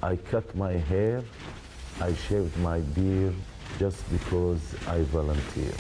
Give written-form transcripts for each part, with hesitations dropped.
I cut my hair, I shaved my beard just because I volunteer.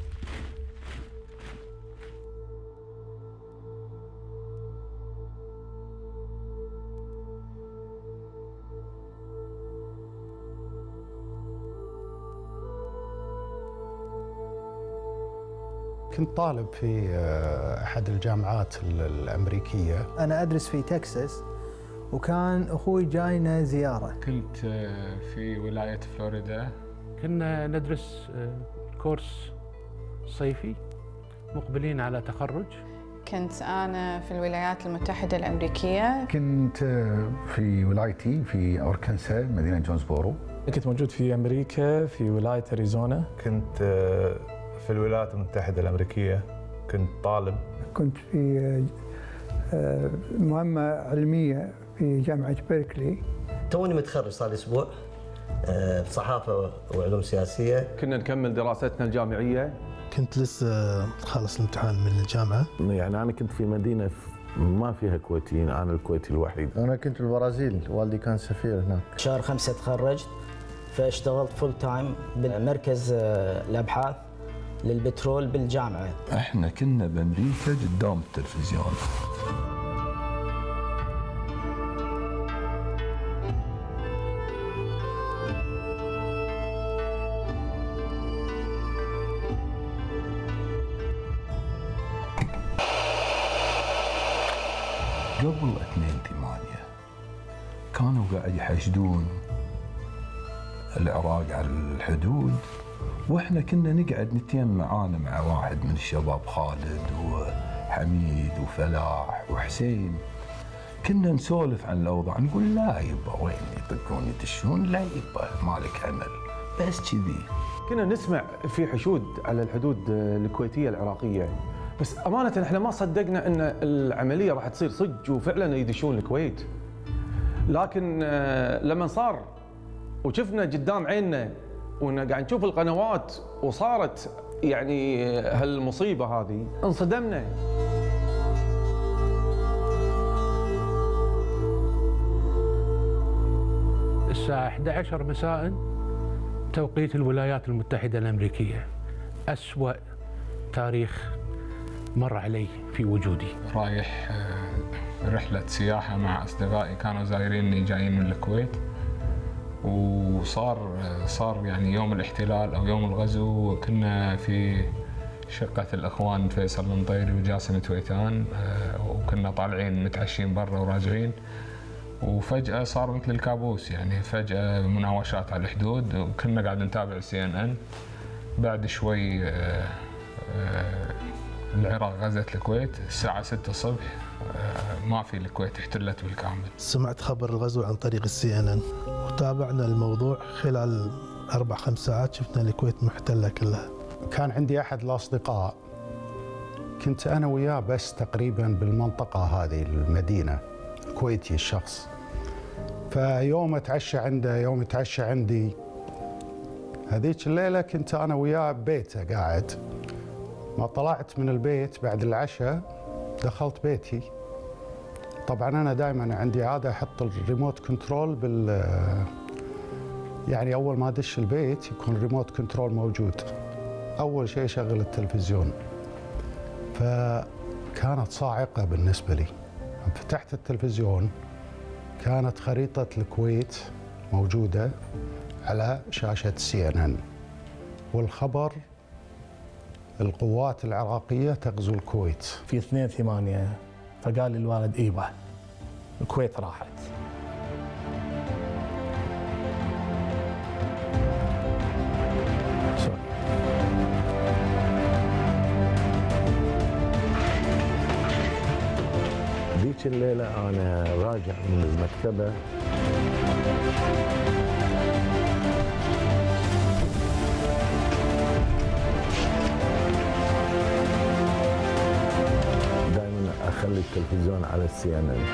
كنت طالب في أحد الجامعات الأمريكية. أنا أدرس في تكساس وكان أخوي جاينا زيارة. كنت في ولاية فلوريدا. كنا ندرس كورس صيفي مقبلين على تخرج. كنت أنا في الولايات المتحدة الأمريكية. كنت في ولايتي في أوركنسا مدينة جونسبورو. كنت موجود في أمريكا في ولاية أريزونا. كنت في الولايات المتحدة الأمريكية، كنت طالب. كنت في مهمة علمية في جامعة بيركلي. توني متخرج صار لي أسبوع في صحافة وعلوم سياسية. كنا نكمل دراستنا الجامعية. كنت لسه خلص الامتحان من الجامعة. يعني أنا كنت في مدينة ما فيها كويتيين، أنا الكويتي الوحيد. أنا كنت في البرازيل، والدي كان سفير هناك. شهر 5 تخرجت، فاشتغلت فول تايم بمركز الأبحاث للبترول بالجامعة. احنا كنا بأمريكا قدام التلفزيون. قبل 2/8 كانوا قاعد يحشدون العراق على الحدود، واحنا كنا نقعد نتيم انا مع واحد من الشباب، خالد وحميد وفلاح وحسين، كنا نسولف عن الاوضاع، نقول لا يبا وين يطقون يدشون، لا يبا مالك عمل، بس كذي. كنا نسمع في حشود على الحدود الكويتيه العراقيه، بس امانه احنا ما صدقنا ان العمليه راح تصير صج وفعلا يدشون الكويت. لكن لما صار وشفنا قدام عيننا وقاعد نشوف القنوات وصارت يعني هالمصيبه هذه، انصدمنا. الساعة 11 مساء توقيت الولايات المتحدة الأمريكية. أسوأ تاريخ مر علي في وجودي. رايح رحلة سياحة مع أصدقائي كانوا زايريني جايين من الكويت، وصار يعني يوم الاحتلال أو يوم الغزو، كنا في شقة الأخوان فيصل المطيري وجاسم تويتان، وكنا طالعين متعشين برا وراجعين، وفجأة صار مثل الكابوس، يعني فجأة مناوشات على الحدود، وكنا قاعد نتابع CNN. بعد شوي العراق غزت الكويت الساعة 6 الصبح، ما في الكويت احتلت بالكامل. سمعت خبر الغزو عن طريق CNN وتابعنا الموضوع. خلال 4-5 ساعات شفنا الكويت محتلة كلها. كان عندي أحد الأصدقاء كنت أنا وياه بس تقريبا بالمنطقة هذه المدينة، كويتي الشخص. فيوم اتعشى عنده يوم اتعشى عندي، هذيك الليلة كنت أنا وياه ببيته قاعد. ما طلعت من البيت بعد العشاء دخلت بيتي. طبعا أنا دائما عندي عادة أحط الريموت كنترول يعني أول ما أدش البيت يكون الريموت كنترول موجود. أول شيء شغل التلفزيون، فكانت صاعقة بالنسبة لي. فتحت التلفزيون كانت خريطة الكويت موجودة على شاشة CNN، والخبر القوات العراقية تغزو الكويت في 2/8. فقال لي الوالد ايوه الكويت راحت. ذيك الليلة أنا راجع من المكتبة دائما أخلي التلفزيون على CNN.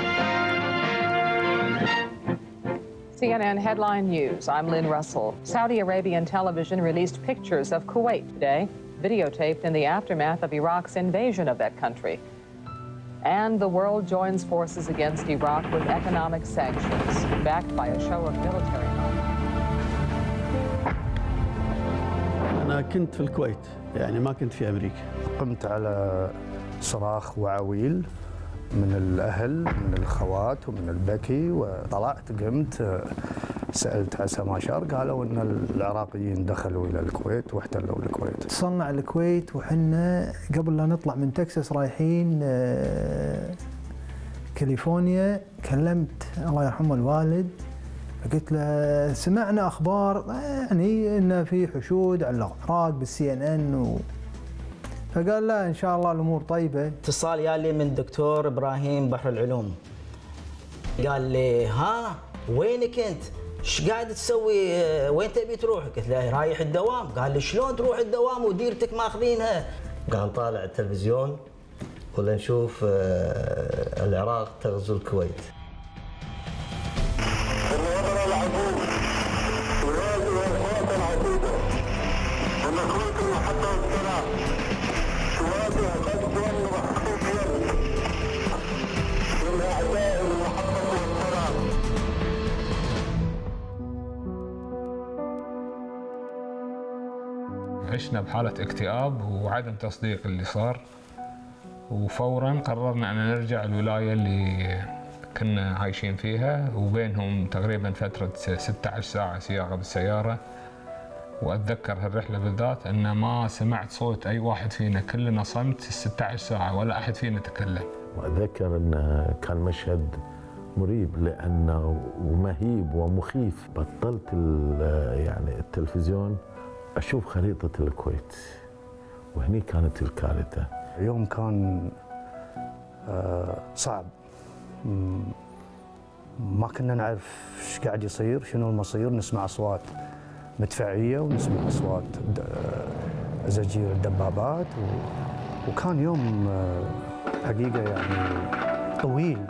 CNN headline news. I'm Lynn Russell. Saudi Arabian television released pictures of Kuwait today, videotaped in the aftermath of Iraq's invasion of that country. And the world joins forces against Iraq with economic sanctions. backed by a show of military might. أنا كنت في الكويت، يعني ما كنت في أمريكا. قمت على صراخ وعويل من الأهل، من الأخوات ومن البكي، وطلعت قمت سألت عسى ما شر، قالوا إن العراقيين دخلوا إلى الكويت واحتلوا الكويت. تصنع الكويت وحنا قبل لا نطلع من تكساس رايحين كاليفورنيا، كلمت الله يرحمه الوالد، قلت له سمعنا أخبار يعني إن في حشود على العراق بالCNN فقال لا إن شاء الله الأمور طيبة. اتصال يالي من دكتور إبراهيم بحر العلوم، قال لي ها وينك أنت؟ ايش قاعد تسوي؟ وين تبي تروح؟ قلت له رايح الدوام. قال لي شلون تروح الدوام وديرتك ماخذينها؟ قام طالع التلفزيون ولا نشوف العراق تغزو الكويت. عشنا بحالة اكتئاب وعدم تصديق اللي صار، وفورا قررنا أن نرجع الولاية اللي كنا عايشين فيها، وبينهم تقريبا فترة 16 ساعة سياقة بالسيارة. وأتذكر هالرحلة بالذات أن ما سمعت صوت أي واحد فينا، كلنا صمت 16 ساعة ولا أحد فينا تكلم. وأتذكر أن كان مشهد مريب لأنه مهيب ومخيف. بطلت يعني التلفزيون أشوف خريطة الكويت، وهني كانت الكارثة. يوم كان صعب، ما كنا نعرف ايش قاعد يصير، شنو المصير. نسمع أصوات مدفعية ونسمع أصوات زجير الدبابات، وكان يوم حقيقة يعني طويل.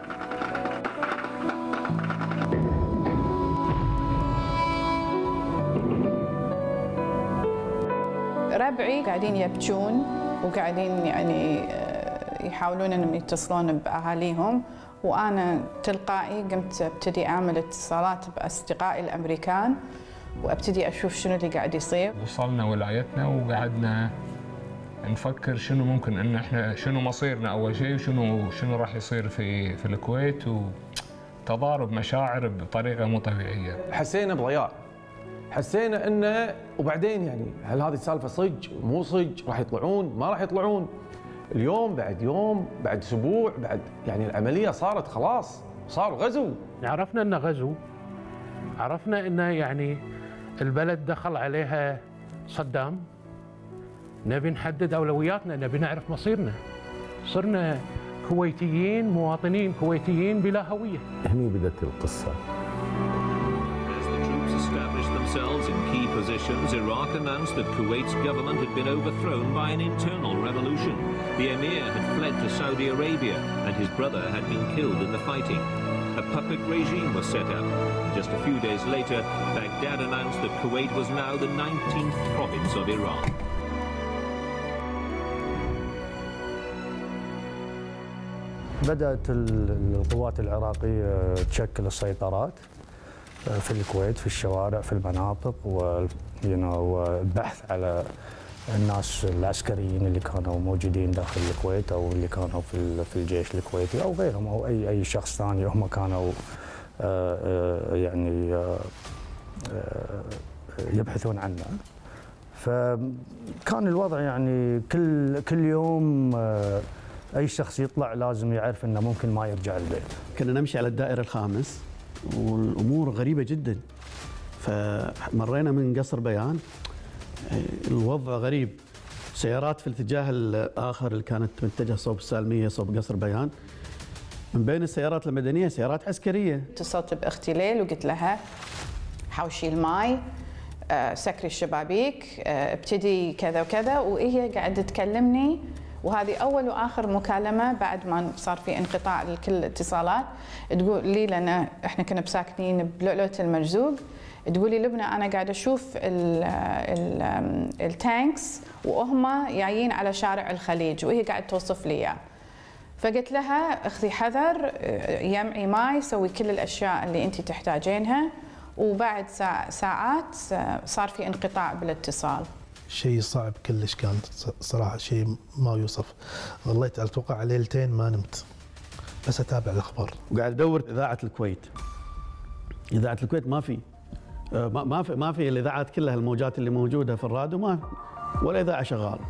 ربعي قاعدين يبكون وقاعدين يعني يحاولون انهم يتصلون باهاليهم، وانا تلقائي قمت ابتدي اعمل اتصالات باصدقائي الامريكان وابتدي اشوف شنو اللي قاعد يصير. وصلنا ولايتنا وقعدنا نفكر شنو ممكن ان احنا شنو مصيرنا اول شيء، وشنو راح يصير في الكويت، وتضارب مشاعر بطريقه مو طبيعيه. حسينا بضياع، حسينا انه وبعدين يعني هل هذه السالفه صج مو صج؟ راح يطلعون ما راح يطلعون؟ اليوم بعد يوم بعد اسبوع بعد، يعني العمليه صارت خلاص، صار غزو. عرفنا انه غزو، عرفنا انه يعني البلد دخل عليها صدام. نبي نحدد اولوياتنا، نبي نعرف مصيرنا. صرنا كويتيين، مواطنين كويتيين بلا هويه. هني بدت القصه. Established themselves in key positions, Iraq announced that Kuwait's government had been overthrown by an internal revolution. The emir had fled to Saudi Arabia and his brother had been killed in the fighting. A puppet regime was set up. Just a few days later, Baghdad announced that Kuwait was now the 19th province of Iran. بدأت القوات العراقية تشكل السيطرات في الكويت، في الشوارع، في المناطق، والبحث على الناس العسكريين اللي كانوا موجودين داخل الكويت او اللي كانوا في الجيش الكويتي او غيرهم او اي شخص ثاني هم كانوا يعني يبحثون عنه. فكان الوضع يعني كل يوم اي شخص يطلع لازم يعرف انه ممكن ما يرجع البيت. كنا نمشي على الدائري الخامس والامور غريبه جدا، فمرينا من قصر بيان الوضع غريب، سيارات في الاتجاه الاخر اللي كانت متجهه صوب السالميه صوب قصر بيان، من بين السيارات المدنيه سيارات عسكريه. اتصلت باختي ليل وقلت لها حوشي الماي، سكري الشبابيك، ابتدي كذا وكذا، وهي قاعده تكلمني، وهذه اول واخر مكالمه بعد ما صار في انقطاع لكل الاتصالات. تقول لي لان احنا كنا بساكنين بلؤلؤة المرزوق، تقولي لبنى انا قاعده اشوف التانكس وهم جايين على شارع الخليج، وهي قاعده توصف لي اياه. فقلت لها اخذي حذر، يمعي ماي، سوي كل الاشياء اللي انت تحتاجينها. وبعد ساعات صار في انقطاع بالاتصال. شيء صعب كلش كان صراحه، شيء ما يوصف. ظليت اتوقع ليلتين ما نمت بس اتابع الاخبار. وقاعد ادور اذاعه الكويت. اذاعه الكويت ما في الاذاعات كلها، الموجات اللي موجوده في الراديو ما ولا اذاعه شغاله.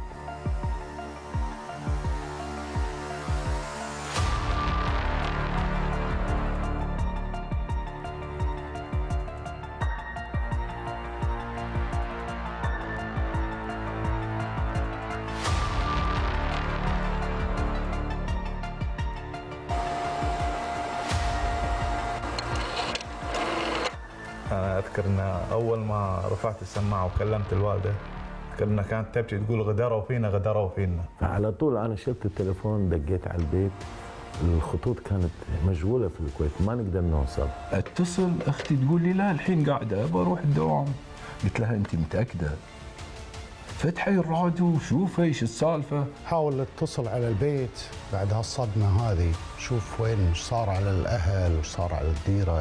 أنا أذكر أن أول ما رفعت السماعة وكلمت الوالدة أذكر كانت تبكي تقول غدروا فينا غدروا فينا. فعلى طول أنا شلت التليفون، دقيت على البيت، الخطوط كانت مشغولة في الكويت، ما نقدر نوصل. اتصل أختي تقول لي لا الحين قاعدة بروح الدوام. قلت لها أنت متأكدة؟ فتحي الراديو وشوفي ايش السالفة. حاول اتصل على البيت بعد هالصدمة هذه، شوف وين صار على الأهل وش صار على الديرة.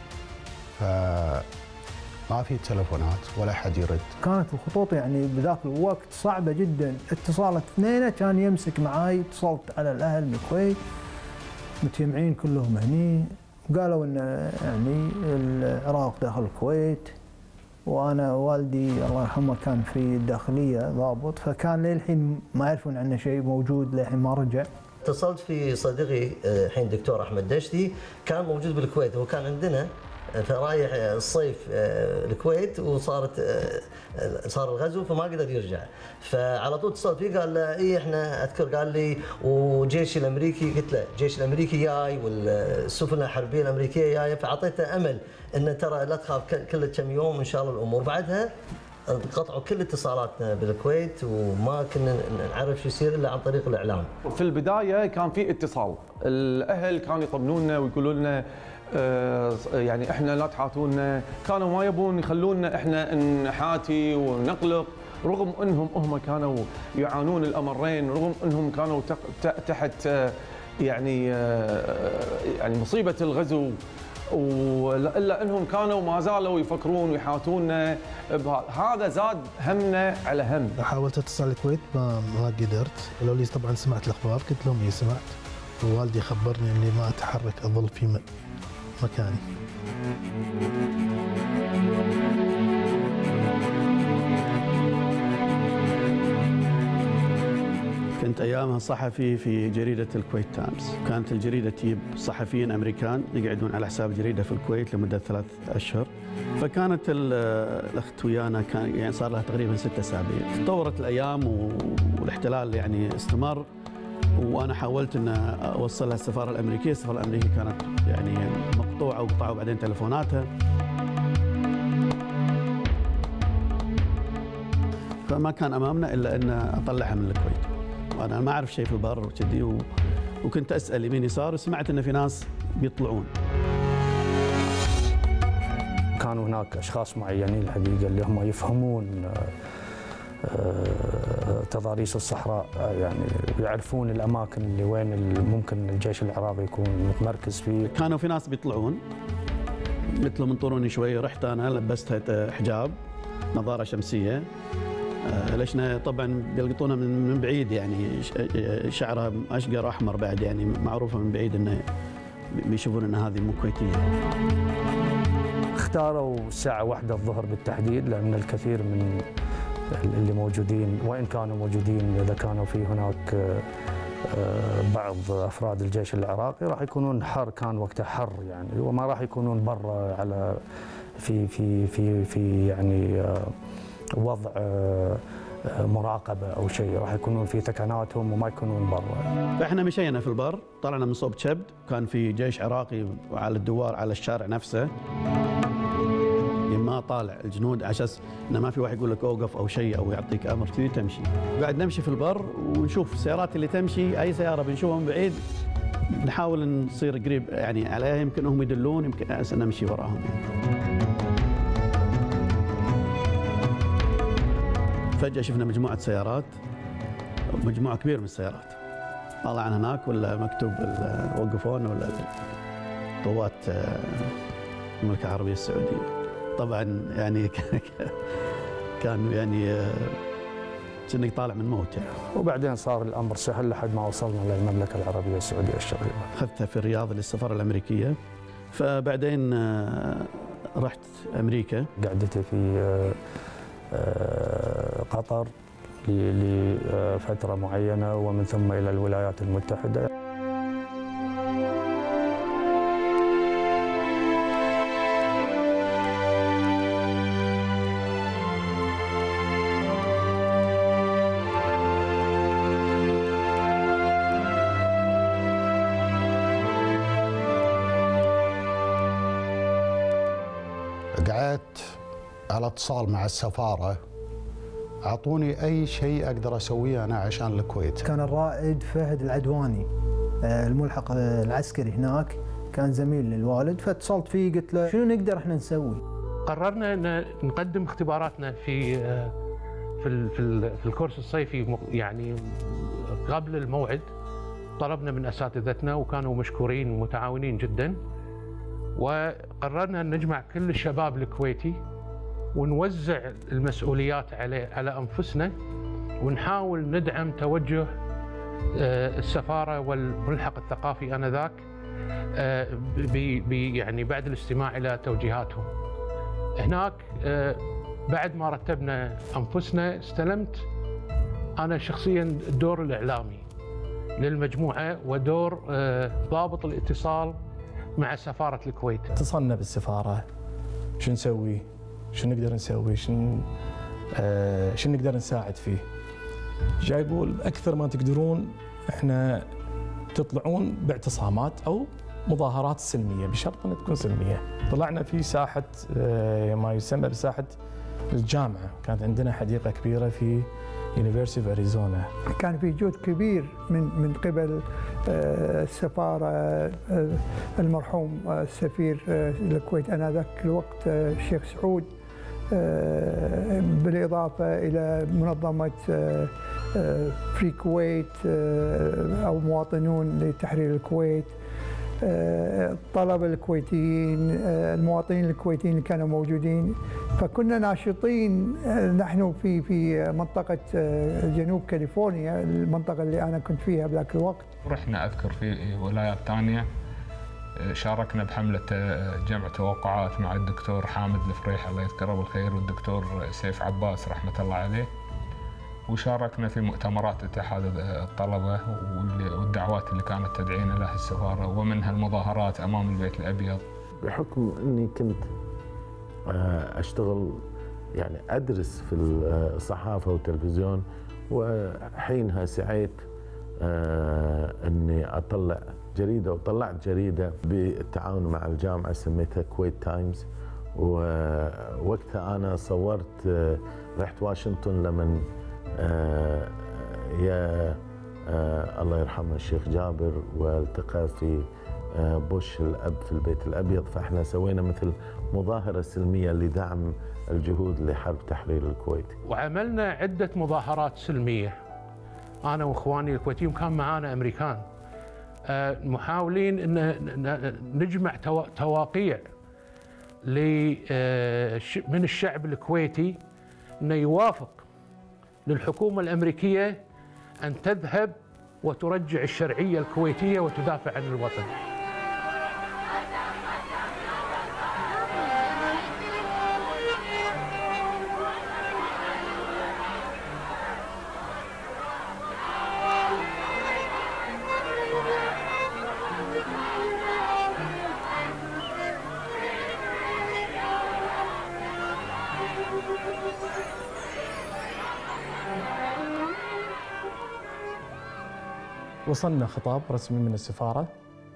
فما في تلفونات ولا حد يرد. كانت الخطوط يعني بذاك الوقت صعبة جدا، اتصالات اثنين كان يمسك معاي. اتصلت على الأهل بالكويت متجمعين كلهم هني، وقالوا ان يعني العراق داخل الكويت، وانا والدي الله يرحمه كان في الداخلية ضابط، فكان للحين ما يعرفون عنه شيء موجود، للحين ما رجع. اتصلت في صديقي الحين دكتور احمد دشتي، كان موجود بالكويت، هو كان عندنا فرايح الصيف الكويت، وصار الغزو فما قدر يرجع. فعلى طول اتصلت فيه قال له اي احنا اذكر، قال لي والجيش الامريكي، قلت له الجيش الامريكي جاي والسفن الحربيه الامريكيه جايه، فاعطيته امل انه ترى لا تخاف كل كم يوم ان شاء الله الامور. بعدها انقطعوا كل اتصالاتنا بالكويت، وما كنا نعرف شو يصير الا عن طريق الاعلام. في البدايه كان في اتصال، الاهل كانوا يطمنونا ويقولوا لنا يعني احنا لا تحاتونا، كانوا ما يبون يخلونا احنا نحاتي ونقلق، رغم انهم هم كانوا يعانون الامرين، رغم انهم كانوا تحت يعني مصيبه الغزو، الا انهم كانوا ما زالوا يفكرون ويحاتونا. هذا زاد همنا على هم. حاولت اتصل الكويت ما قدرت، قالوا لي طبعا سمعت الاخبار، قلت لهم اي سمعت، ووالدي خبرني اني ما اتحرك، اظل في مكاني. كنت ايامها صحفي في جريده الكويت تايمز، كانت الجريده تجيب صحفيين امريكان يقعدون على حساب الجريده في الكويت لمده 3 أشهر، فكانت الاخت ويانا كان يعني صار لها تقريبا 6 أسابيع. تطورت الايام والاحتلال يعني استمر، وانا حاولت ان اوصلها السفاره الامريكيه، السفاره الامريكيه كانت يعني مقطوعه، وقطعوا بعدين تلفوناتها. فما كان امامنا الا ان اطلعها من الكويت، وانا ما اعرف شيء في البر وكذي، وكنت اسال يمين يسار، وسمعت ان في ناس بيطلعون. كانوا هناك اشخاص معينين الحقيقه اللي هم يفهمون تضاريس الصحراء، يعني يعرفون الاماكن اللي وين ممكن الجيش العراقي يكون متمركز فيه. كانوا في ناس بيطلعون، قلت لهم انطروني شوي، رحت انا لبستها حجاب، نظاره شمسيه، ليش طبعا بيلقطونها من بعيد، يعني شعرها اشقر احمر بعد، يعني معروفه من بعيد انه بيشوفون ان هذه مو كويتيه. اختاروا الساعه 1 الظهر بالتحديد، لان الكثير من اللي موجودين، وإن كانوا موجودين، إذا كانوا في هناك بعض أفراد الجيش العراقي راح يكونون حر، كان وقتها حر يعني، وما راح يكونون برا على في يعني وضع مراقبة أو شيء، راح يكونون في ثكناتهم وما يكونون برا. فإحنا مشينا في البر، طلعنا من صوب شبد، كان في جيش عراقي على الدوار على الشارع نفسه، ما طالع الجنود على اساس انه ما في واحد يقول لك اوقف او شيء او يعطيك امر، تبي تمشي. قاعد نمشي في البر ونشوف السيارات اللي تمشي، اي سياره بنشوفها من بعيد نحاول نصير قريب يعني عليها، يمكن هم يدلون، يمكن نمشي وراهم. فجاه شفنا مجموعه سيارات، مجموعه كبيره من السيارات طالع عن هناك ولا مكتوب وقفون ولا قوات المملكة العربية السعودية. طبعا يعني كان يعني كأنك طالع من موت يعني. وبعدين صار الأمر سهل لحد ما وصلنا للمملكة العربية السعودية الشقيقة. أخذتها في الرياض للسفارة الأمريكية، فبعدين رحت أمريكا. قعدتي في قطر لفترة معينة ومن ثم إلى الولايات المتحدة. قعدت على اتصال مع السفارة، أعطوني أي شيء أقدر أسويه أنا عشان الكويت. كان الرائد فهد العدواني الملحق العسكري هناك، كان زميل للوالد، فاتصلت فيه قلت له شنو نقدر احنا نسوي؟ قررنا أن نقدم اختباراتنا في الكورس الصيفي يعني قبل الموعد. طلبنا من أساتذتنا وكانوا مشكورين ومتعاونين جدا، وقررنا أن نجمع كل الشباب الكويتي ونوزع المسؤوليات على أنفسنا، ونحاول ندعم توجه السفارة والملحق الثقافي آنذاك يعني بعد الاستماع إلى توجيهاتهم. هناك بعد ما رتبنا أنفسنا استلمت أنا شخصيا الدور الإعلامي للمجموعة ودور ضابط الاتصال مع سفارة الكويت. اتصلنا بالسفارة، شو نسوي؟ شو نقدر نسوي؟ شو نقدر نساعد فيه؟ جاي يقول أكثر ما تقدرون احنا تطلعون باعتصامات أو مظاهرات سلمية بشرط أن تكون سلمية. طلعنا في ساحة ما يسمى بساحة الجامعة، كانت عندنا حديقة كبيرة في University of Arizona. كان في جهد كبير من قبل السفارة، المرحوم السفير الكويت آنذاك الوقت الشيخ سعود، بالإضافة إلى منظمة فري كويت أو مواطنون لتحرير الكويت، الطلبة الكويتيين، المواطنين الكويتيين اللي كانوا موجودين. فكنا ناشطين نحن في منطقة جنوب كاليفورنيا، المنطقة اللي أنا كنت فيها بذاك الوقت. رحنا أذكر في ولايات ثانية، شاركنا بحملة جمع توقعات مع الدكتور حامد الفريح الله يذكره بالخير والدكتور سيف عباس رحمة الله عليه، وشاركنا في مؤتمرات اتحاد الطلبة والدعوات اللي كانت تدعينا لها السفارة، ومنها المظاهرات أمام البيت الأبيض. بحكم أني كنت أشتغل يعني أدرس في الصحافة والتلفزيون، وحينها سعيت أني أطلع جريدة، وطلعت جريدة بالتعاون مع الجامعة سميتها كويت تايمز. ووقتها أنا صورت رحت واشنطن لمن يا الله يرحمه الشيخ جابر، والتقى في بوش الأب في البيت الأبيض، فإحنا سوينا مثل مظاهرة سلمية لدعم الجهود لحرب تحرير الكويت. وعملنا عدة مظاهرات سلمية أنا وإخواني الكويتيين، كان معانا أمريكان، محاولين أن نجمع تواقيع من الشعب الكويتي أنه يوافق للحكومة الأمريكية أن تذهب وترجع الشرعية الكويتية وتدافع عن الوطن. وصلنا خطاب رسمي من السفارة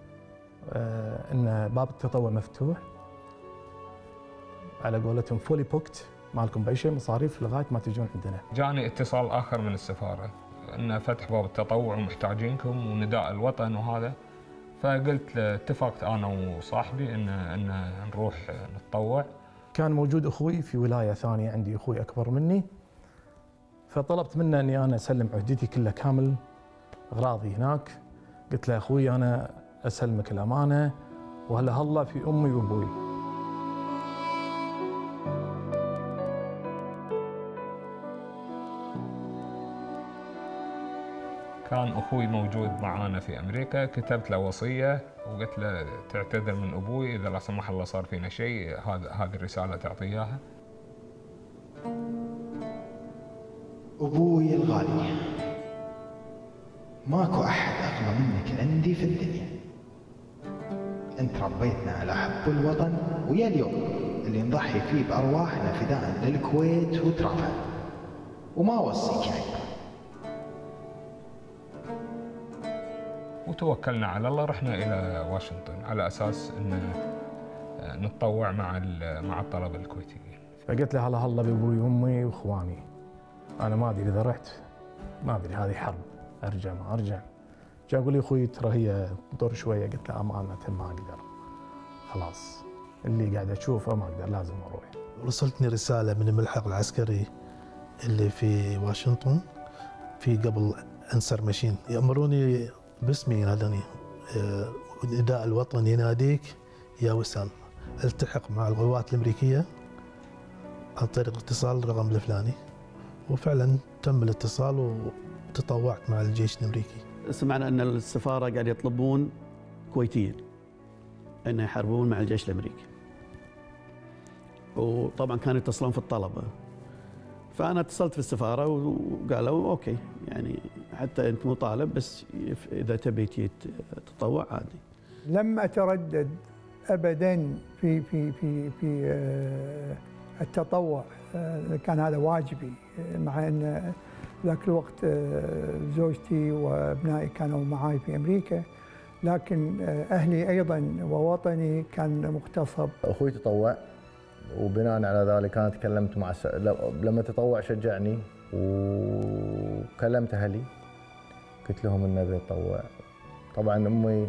ان باب التطوع مفتوح، على قولتهم فولي بوكت، ما لكم باي شيء مصاريف لغايه ما تجون عندنا. جاني اتصال اخر من السفاره ان فتح باب التطوع ومحتاجينكم ونداء الوطن وهذا، فقلت اتفقت انا وصاحبي ان نروح نتطوع. كان موجود اخوي في ولايه ثانيه، عندي اخوي اكبر مني، فطلبت منه اني انا اسلم عهدتي كلها كامل اغراضي هناك. قلت له اخوي انا اسلمك الامانه وهلا هلا في امي وابوي. كان اخوي موجود معانا في امريكا، كتبت له وصيه وقلت له تعتذر من ابوي اذا لا سمح الله صار فينا شيء، هذه الرساله تعطيه اياها. ابوي الغالي، ماكو احد اغلى منك عندي في الدنيا. انت ربيتنا على حب الوطن، ويا اليوم اللي نضحي فيه بارواحنا فداء للكويت وترابها. وما اوصيك عيب. وتوكلنا على الله، رحنا الى واشنطن على اساس ان نتطوع مع الطلبه الكويتيين. فقلت له هلا بابوي وامي واخواني، انا ما ادري اذا رحت ما ادري هذه حرب، ارجع ما ارجع. جاء يقول لي اخوي ترى هي تضر شويه، قلت له امانه ما اقدر، خلاص اللي قاعد اشوفه ما اقدر، لازم اروح. وصلتني رساله من الملحق العسكري اللي في واشنطن في قبل انسر ماشين، يامروني باسمي ينادوني، نداء الوطن يناديك يا وسام، التحق مع القوات الامريكيه عن طريق اتصال الرقم الفلاني. وفعلا تم الاتصال وتطوعت مع الجيش الامريكي. سمعنا ان السفاره قاعد يطلبون كويتيين ان يحاربون مع الجيش الامريكي، وطبعا كانوا يتصلون في الطلبه، فانا اتصلت في السفاره وقالوا اوكي يعني حتى انت مو طالب بس اذا تبي تتطوع عادي. لم اتردد ابدا في التطوع، كان هذا واجبي، مع ان ذاك الوقت زوجتي وابنائي كانوا معي في امريكا، لكن اهلي ايضا ووطني كان مغتصب. اخوي تطوع، وبناء على ذلك انا تكلمت مع لما تطوع شجعني وكلمت اهلي، قلت لهم اني ابي اتطوع. طبعا امي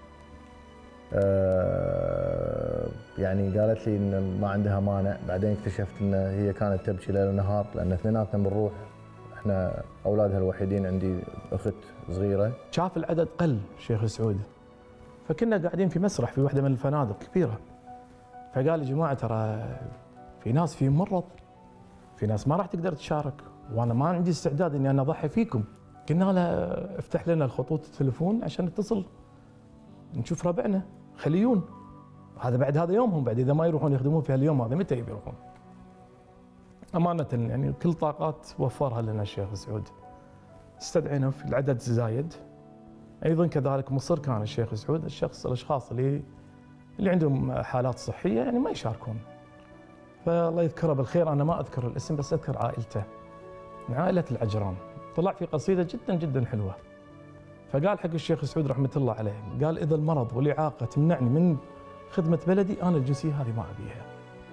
يعني قالت لي ان ما عندها مانع، بعدين اكتشفت ان هي كانت تبكي ليل ونهار لان اثنيناتنا بنروح، احنا اولادها الوحيدين، عندي اخت صغيره. شاف العدد قل شيخ سعود، فكنا قاعدين في مسرح في واحده من الفنادق كبيره، فقال يا جماعه ترى في ناس في مرض، في ناس ما راح تقدر تشارك، وانا ما عندي استعداد اني انا اضحي فيكم. قلنا له افتح لنا الخطوط التليفون عشان نتصل نشوف ربعنا خليون، هذا بعد هذا يومهم، بعد اذا ما يروحون يخدمون في هاليوم هذا متى يروحون؟ امانه يعني كل طاقات وفرها لنا الشيخ سعود. استدعينا في العدد زايد، ايضا كذلك مصر كان الشيخ سعود الاشخاص اللي عندهم حالات صحيه يعني ما يشاركون. فالله يذكره بالخير، انا ما اذكر الاسم بس اذكر عائلته، من عائله العجران. طلع في قصيده جدا جدا حلوه، فقال حق الشيخ سعود رحمه الله عليه، قال اذا المرض والاعاقه تمنعني من خدمه بلدي انا الجنسيه هذه ما ابيها.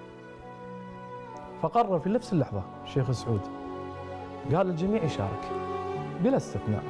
فقرر في نفس اللحظه الشيخ سعود قال الجميع يشارك بلا استثناء.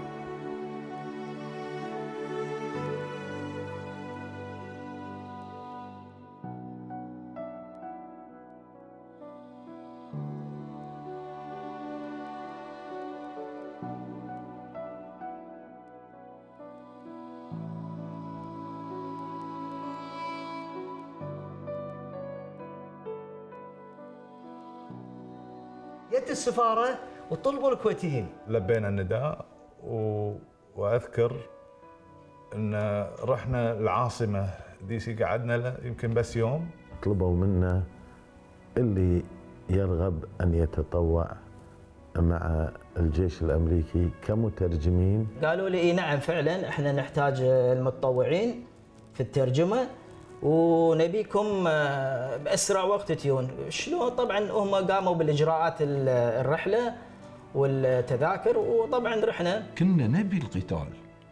جت السفاره وطلبوا الكويتيين. لبينا النداء واذكر ان رحنا العاصمه دي سي، قعدنا يمكن بس يوم. طلبوا منا اللي يرغب ان يتطوع مع الجيش الامريكي كمترجمين. قالوا لي نعم فعلا احنا نحتاج المتطوعين في الترجمه ونبيكم باسرع وقت تجون. شلون؟ طبعا هم قاموا بالاجراءات الرحله والتذاكر، وطبعا رحنا. كنا نبي القتال،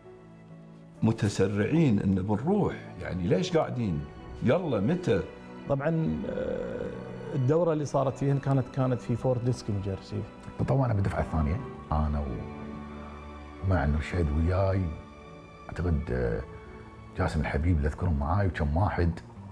متسرعين ان بنروح، يعني ليش قاعدين؟ يلا متى؟ طبعا الدوره اللي صارت فيها كانت في فورت ديسكنجر. تطوعنا بالدفعه الثانيه انا ومع النرشد وياي، اعتقد جاسم الحبيب اللي اذكرهم معاي وكم واحد.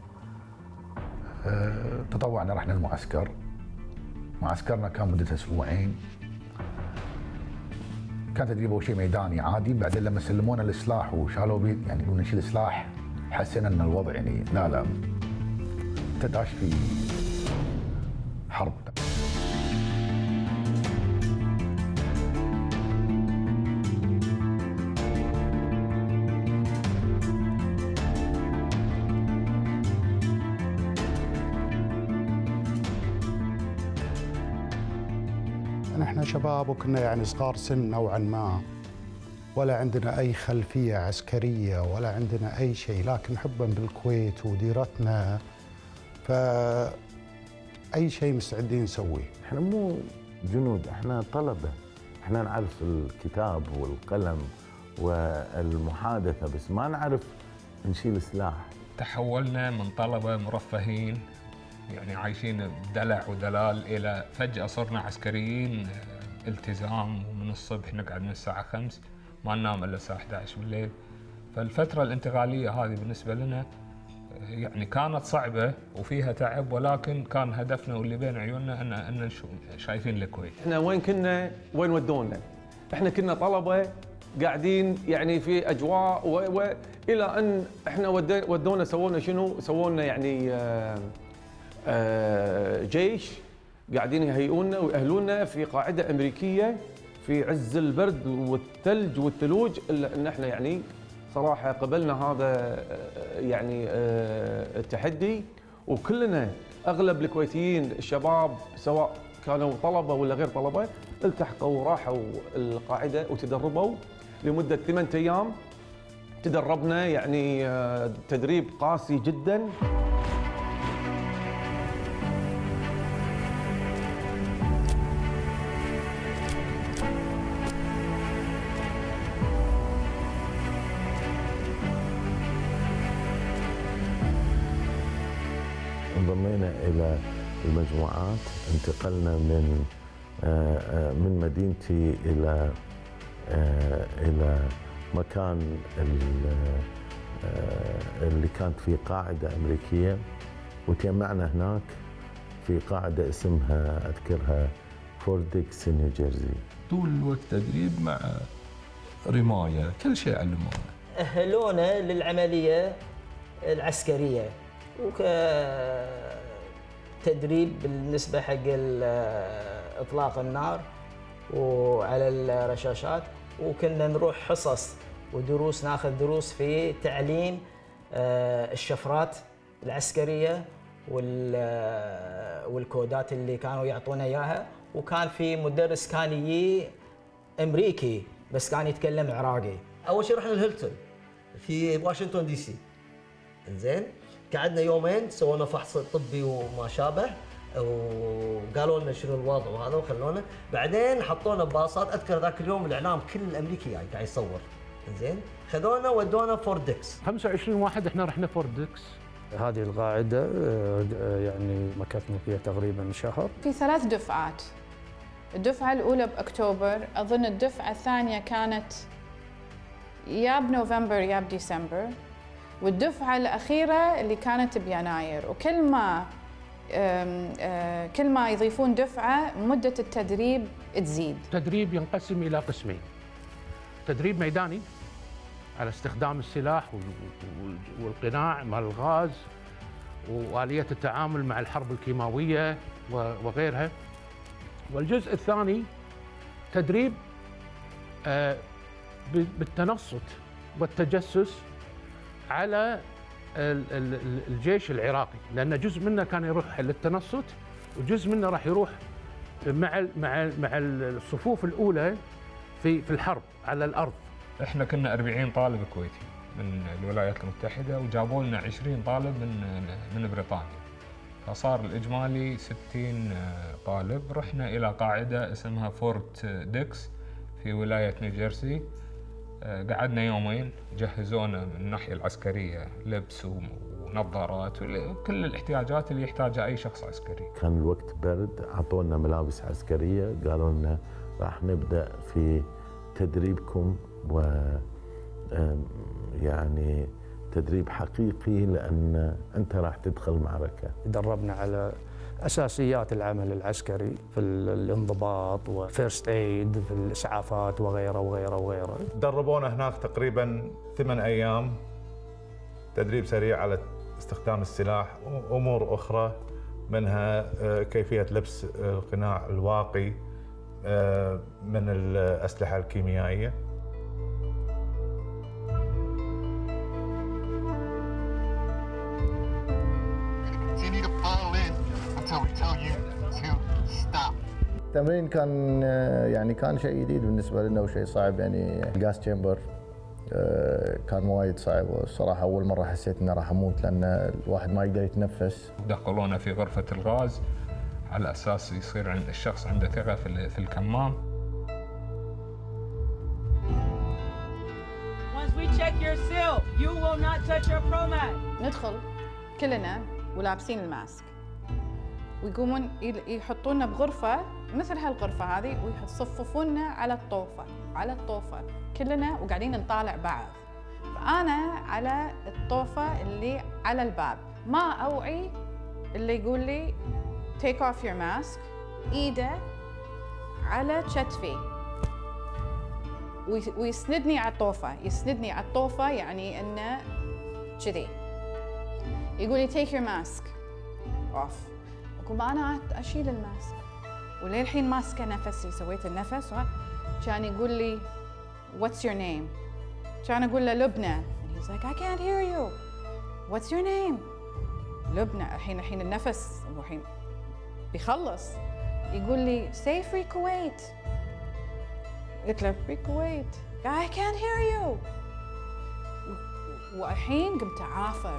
تطوعنا، رحنا المعسكر. معسكرنا كان مدته اسبوعين. كان تدريب اول شيء ميداني عادي، بعدين لما سلمونا السلاح وشالوا بي يعني قلنا نشيل السلاح، حسينا ان الوضع يعني لا تداش في حرب. نحن شباب وكنا يعني صغار سن نوعا ما، ولا عندنا أي خلفية عسكرية ولا عندنا أي شيء، لكن حبا بالكويت وديرتنا فأي شيء مستعدين نسويه. احنا مو جنود، احنا طلبة، احنا نعرف الكتاب والقلم والمحادثة بس ما نعرف نشيل سلاح. تحولنا من طلبة مرفهين يعني عايشين بدلع ودلال إلى فجأة صرنا عسكريين التزام، ومن الصبح نقعد من الساعة 5 ما ننام إلا الساعة 11 بالليل. فالفترة الانتقالية هذه بالنسبة لنا يعني كانت صعبة وفيها تعب، ولكن كان هدفنا واللي بين عيوننا أن شايفين الكويت. احنا وين كنا وين ودونا؟ احنا كنا طلبة قاعدين يعني في أجواء إلى أن احنا ودونا سوونا شنو؟ سوونا يعني جيش قاعدين يهيئونا ويأهلونا في قاعدة أمريكية في عز البرد والثلج والثلوج، إلا أن احنا يعني صراحة قبلنا هذا يعني التحدي، وكلنا أغلب الكويتيين الشباب سواء كانوا طلبة ولا غير طلبة التحقوا وراحوا القاعدة وتدربوا لمدة 8 أيام. تدربنا يعني تدريب قاسي جداً. انضمينا إلى المجموعات، انتقلنا من مدينتي إلى مكان اللي كانت فيه قاعدة أمريكية، وتجمعنا هناك في قاعدة اسمها أذكرها فورت ديكس نيوجيرسي. طول الوقت تدريب مع رماية، كل شيء علمونا. أهلونا للعملية العسكرية وكتدريب بالنسبة حق إطلاق النار وعلى الرشاشات، وكنا نروح حصص ودروس، ناخذ دروس في تعليم الشفرات العسكرية والكودات اللي كانوا يعطونا إياها. وكان في مدرس كان يجي أمريكي بس كان يتكلم عراقي. أول شيء رحنا الهيلتون في واشنطن دي سي، إنزين قعدنا يومين سوينا فحص طبي وما شابه، وقالوا لنا شنو الوضع وهذا وخلونا، بعدين حطونا بباصات. اذكر ذاك اليوم الاعلام كل الامريكي يعني قاعد يصور، زين خذونا ودونا فورت ديكس. 25 واحد احنا رحنا فورت ديكس. هذه القاعدة يعني مكثنا فيها تقريبا شهر. في 3 دفعات، الدفعة الأولى بأكتوبر، أظن الدفعة الثانية كانت يا بنوفمبر يا بديسمبر، والدفعة الأخيرة اللي كانت بيناير. وكل ما يضيفون دفعة مدة التدريب تزيد. التدريب ينقسم إلى قسمين: تدريب ميداني على استخدام السلاح والقناع مع الغاز وآلية التعامل مع الحرب الكيماوية وغيرها، والجزء الثاني تدريب بالتنصت والتجسس على الجيش العراقي، لأن جزء منه كان يروح للتنصت وجزء منه راح يروح مع الصفوف الأولى في الحرب على الأرض. احنا كنا 40 طالب كويتي من الولايات المتحدة، وجابوا لنا 20 طالب من بريطانيا، فصار الإجمالي 60 طالب. رحنا إلى قاعدة اسمها فورت ديكس في ولاية نيوجيرسي، قعدنا يومين، جهزونا من الناحية العسكرية لبس ونظارات وكل الاحتياجات اللي يحتاجها أي شخص عسكري. كان الوقت برد، أعطونا ملابس عسكرية، قالوا لنا راح نبدأ في تدريبكم، و يعني تدريب حقيقي لأن أنت راح تدخل معركة. دربنا على أساسيات العمل العسكري في الانضباط وفيرست ايد في الإسعافات وغيره وغيره وغيره. دربونا هناك تقريبا 8 أيام تدريب سريع على استخدام السلاح وأمور أخرى، منها كيفية لبس القناع الواقي من الأسلحة الكيميائية. التمرين كان يعني كان شيء جديد بالنسبه لنا وشيء صعب، يعني الجاس تشامبر كان وايد صعب، والصراحه اول مره حسيت اني راح اموت لان الواحد ما يقدر يتنفس. دخلونا في غرفة الغاز على أساس يصير عند الشخص عنده ثقة في الكمام. Once we check your seal, you will not touch your promat. ندخل كلنا ولابسين الماسك، ويقومون يحطونا بغرفة مثل هالغرفة هذه ويصففونا على الطوفة كلنا وقاعدين نطالع بعض. فأنا على الطوفة اللي على الباب، ما أوعي اللي يقول لي take off your mask، إيده على كتفي ويسندني على الطوفة، يعني إنه كذي يقول لي take your mask off. أقوم أنا أشيل الماسك وللحين ماسكة نفسي، سويت النفس كان يقول لي what's your name؟ كان أقول له لبنى. He's like I can't hear you. What's your name؟ لبنى. الحين النفس الحين بيخلص، يقول لي say free Kuwait. قلت له free Kuwait. I can't hear you. والحين قمت أعافر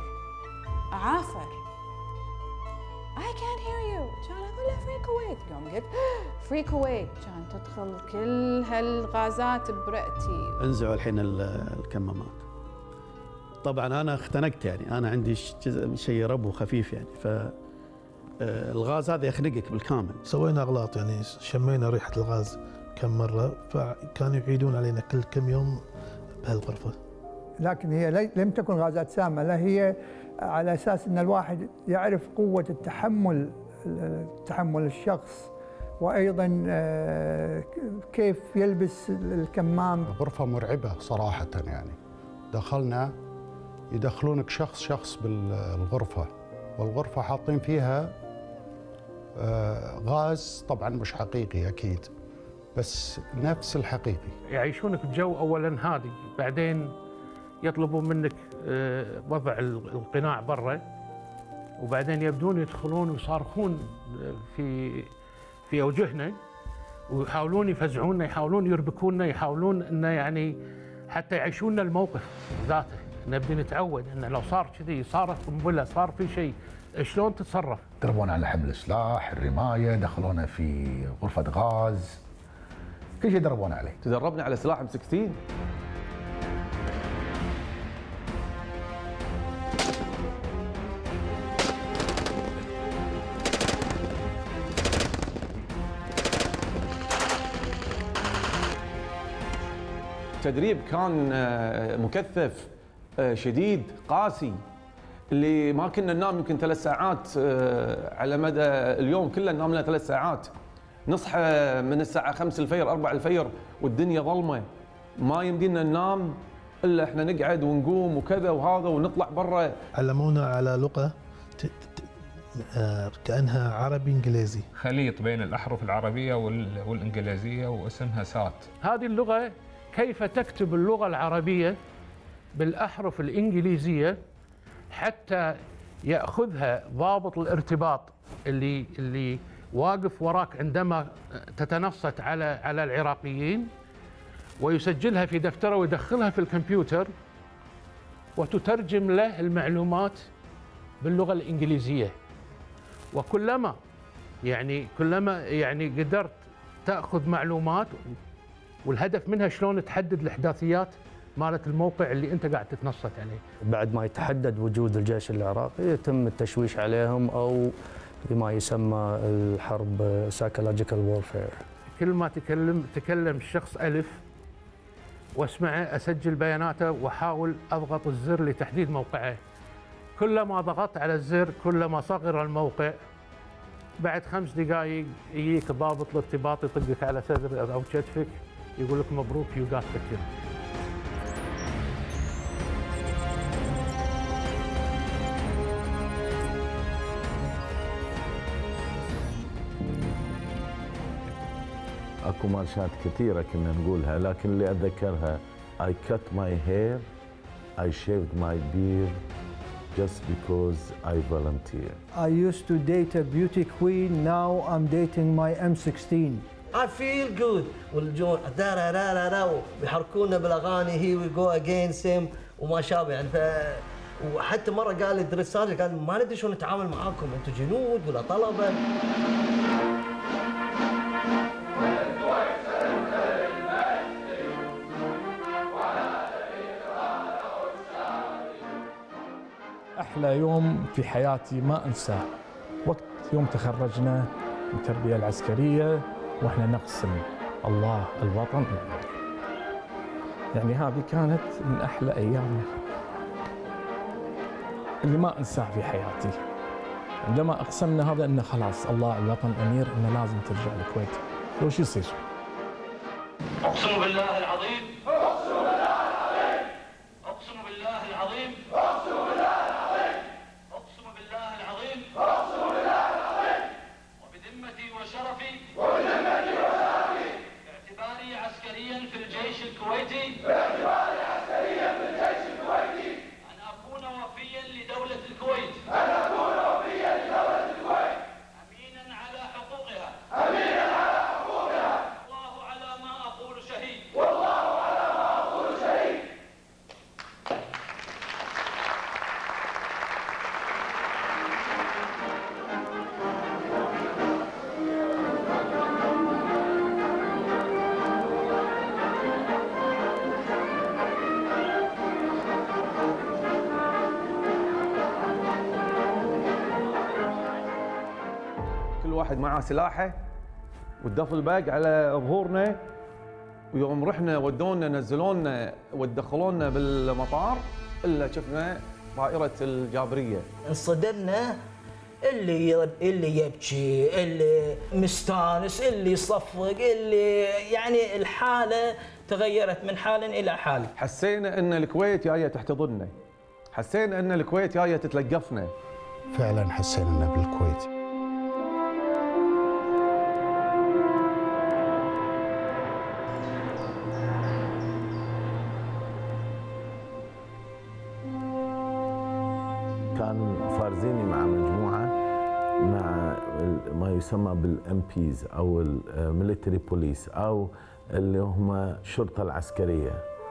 I can't hear you. كان أقول له free Kuwait. يوم قلت free Kuwait كان تدخل كل هالغازات برأتي. انزعوا الحين الكمامات. طبعا أنا اختنقت، يعني أنا عندي شيء ربو خفيف يعني، فالغاز هذا يخنقك بالكامل. سوينا أغلاط، يعني شمينا ريحة الغاز كم مرة، فكانوا يعيدون علينا كل كم يوم بهالغرفة. لكن هي لم تكن غازات سامة، لا هي على أساس أن الواحد يعرف قوة تحمل الشخص، وأيضا كيف يلبس الكمام. غرفة مرعبة صراحة، يعني دخلنا يدخلونك شخص بالغرفة، والغرفة حاطين فيها غاز طبعا مش حقيقي أكيد، بس نفس الحقيقي. يعيشونك بجو أولا هادي، بعدين يطلبون منك وضع القناع برا، وبعدين يبدون يدخلون ويصارخون في وجهنا، ويحاولون يفزعونا، يحاولون يربكونا، يحاولون انه يعني حتى يعيشونا الموقف ذاته. نبدي نتعود انه لو صار كذي، صارت قنبله، صار في شيء، شلون تتصرف؟ دربونا على حمل السلاح، الرمايه، دخلونا في غرفه غاز، كل شيء دربونا عليه. تدربنا على سلاح M16. تدريب كان مكثف شديد قاسي، اللي ما كنا ننام يمكن 3 ساعات على مدى اليوم كله، ننام لنا 3 ساعات، نصحى من الساعة 5 الفجر 4 الفجر والدنيا ظلمة، ما يمدينا ننام إلا إحنا نقعد ونقوم وكذا وهذا ونطلع برا. علمونا على لغة كأنها عربي إنجليزي، خليط بين الأحرف العربية والإنجليزية، واسمها سات. هذه اللغة كيف تكتب اللغة العربية بالأحرف الإنجليزية حتى يأخذها ضابط الارتباط اللي واقف وراك عندما تتنصت على العراقيين، ويسجلها في دفتره ويدخلها في الكمبيوتر، وتترجم له المعلومات باللغة الإنجليزية. وكلما يعني قدرت تأخذ معلومات، والهدف منها شلون تحدد الإحداثيات مالت الموقع اللي أنت قاعد تتنصت عليه. بعد ما يتحدد وجود الجيش العراقي يتم التشويش عليهم، أو بما يسمى الحرب psychological warfare. كل ما تكلم الشخص ألف واسمعه، أسجل بياناته وأحاول أضغط الزر لتحديد موقعه. كلما ضغطت على الزر كلما صغر الموقع بعد 5 دقائق يجيك ضابط الارتباط يطقك على صدر او كتفك يقول لك مبروك يو جات ذا كيل. اكو مارشات كثيره كنا نقولها، لكن اللي اتذكرها I cut my hair, I shaved my beard just because I volunteer. I used to date a beauty queen, now I'm dating my M16. I feel good. والجون بيحركونا بالاغاني هي وي جو اجينست هيم وما شابه يعني. وحتى مره قال لي الدرساج قال ما ندري شلون نتعامل معاكم، انتم جنود ولا طلبه. أحلى يوم في حياتي ما أنساه وقت يوم تخرجنا من التربية العسكرية وإحنا نقسم الله الوطن الأمر. يعني هذه كانت من أحلى أيامنا اللي ما أنساه في حياتي. عندما أقسمنا هذا إنه خلاص الله الوطن أمير، إنه لازم ترجع الكويت وش يصير؟ أقسم بالله العظيم، أقسم بالله العظيم، أقسم بالله العظيم، أقسم بالله العظيم، أقسم بالله العظيم، أقسم بالله العظيم، وبذمتي وشرفي، وبذمتي وشرفي، باعتباري عسكريا في الجيش الكويتي، باعتباري عسكريا في الجيش الكويتي، أن أكون وفيا لدولة الكويت، أن أكون وفيا لدولة الكويت، أمينا على حقوقها، أمينا على حقوقها، والله على ما أقول شهيد، والله على ما أقول شهيد. كل واحد معاه سلاحه والدفل باق على ظهورنا، ويوم رحنا ودونا نزلونا ودخلونا بالمطار الا شفنا طائره الجابريه. انصدمنا، اللي يبكي، اللي مستانس، اللي يصفق، اللي يعني الحاله تغيرت من حال الى حال. حسينا ان الكويت جايه تحتضننا، حسينا ان الكويت جايه تتلقفنا. فعلا حسينا انه بالكويت. كان فارزيني مع مجموعة مع ما يسمى بالMPs أو الميليتري بوليس أو اللي هم الشرطة العسكرية.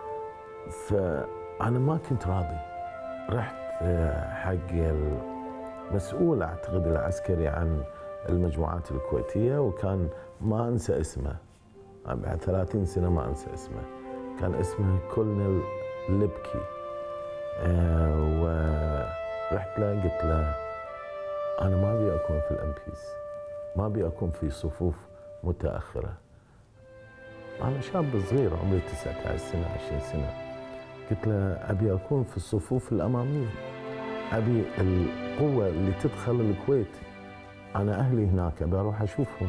فأنا ما كنت راضي، رحت حق المسؤول أعتقد العسكري عن المجموعات الكويتية، وكان ما أنسى اسمه بعد 30 سنة ما أنسى اسمه، كان اسمه كولنيل لبكي. ورحت له قلت له أنا ما أبي أكون في الMPs، ما أبي أكون في صفوف متأخرة. أنا شاب صغير عمري 19 سنة 20 سنة. قلت له أبي أكون في الصفوف الأمامية، أبي القوة اللي تدخل الكويت، أنا أهلي هناك أبي أروح أشوفهم.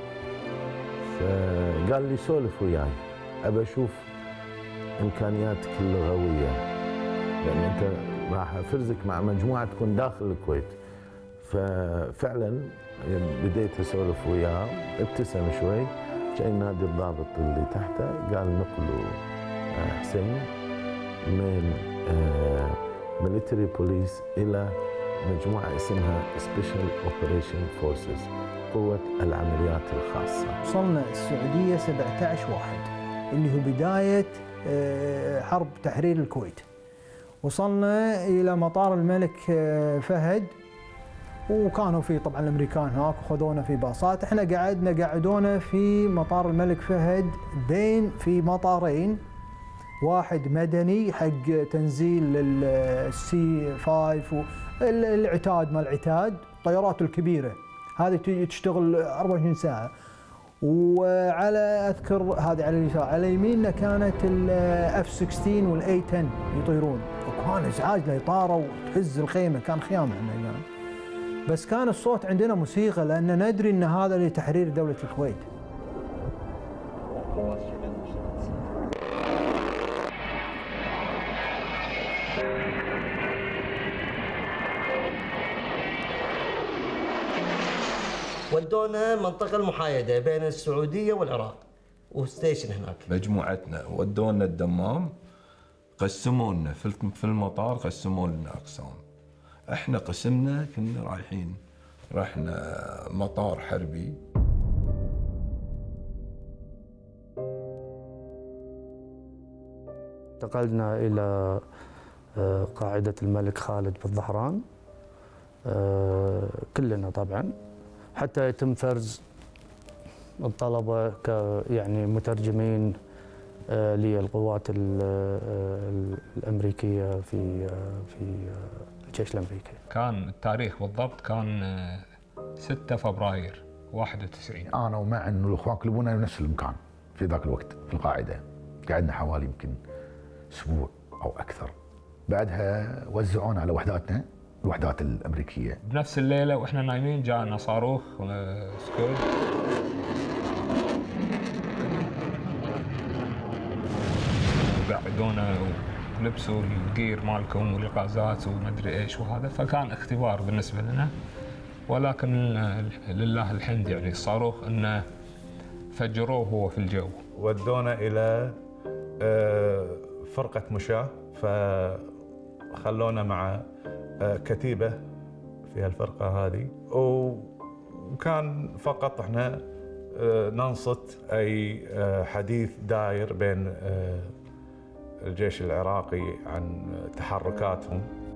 فقال لي سولف وياي، أبي أشوف إمكانياتك اللغوية، لأن أنت راح أفرزك مع مجموعة تكون داخل الكويت. ففعلا بديت أسولف وياه، ابتسم شوي، جاي نادي الضابط اللي تحته قال نقلوا حسين من ميليتري بوليس إلى مجموعة اسمها سبيشال اوبريشن فورسز، قوة العمليات الخاصة. وصلنا السعودية 17/1 اللي هو بداية حرب تحرير الكويت. وصلنا إلى مطار الملك فهد، وكانوا في طبعا الامريكان هناك وخذونا في باصات. احنا قعدونا في مطار الملك فهد بين في مطارين، واحد مدني حق تنزيل السي 5 والعتاد مال العتاد، الطيارات الكبيره هذه تشتغل 24 ساعه. وعلى اذكر هذه على اليسار، على يميننا كانت الاف 16 والاي 10 يطيرون، وكان ازعاج لا يطاروا وتهز الخيمه، كان خيام عندنا. بس كان الصوت عندنا موسيقى لأن ندري أن هذا لتحرير دولة الكويت. ودونا المنطقة المحايدة بين السعودية والعراق وستيشن هناك. مجموعتنا ودونا الدمام، قسمونا في المطار، قسموا لنا أقسام. احنا قسمنا كنا رايحين، رحنا مطار حربي. انتقلنا إلى قاعدة الملك خالد بالظهران كلنا طبعا، حتى يتم فرز الطلبة يعني مترجمين للقوات الأمريكية في الجيش الأمريكي. كان التاريخ بالضبط كان 6 فبراير 91. انا ومع انه الاخوان كلبونا بنفس المكان في ذاك الوقت في القاعده، قعدنا حوالي يمكن اسبوع او اكثر. بعدها وزعونا على وحداتنا، الوحدات الامريكيه. بنفس الليله واحنا نايمين جاءنا صاروخ سكود، وقعدونا ولبسوا الجير مالكم والغازات ومدري ايش وهذا، فكان اختبار بالنسبه لنا. ولكن لله الحمد يعني الصاروخ انه فجروه هو في الجو. ودونا الى فرقه مشاة، فخلونا مع كتيبه في الفرقه هذه، وكان فقط احنا ننصت اي حديث داير بين الجيش العراقي عن تحركاتهم.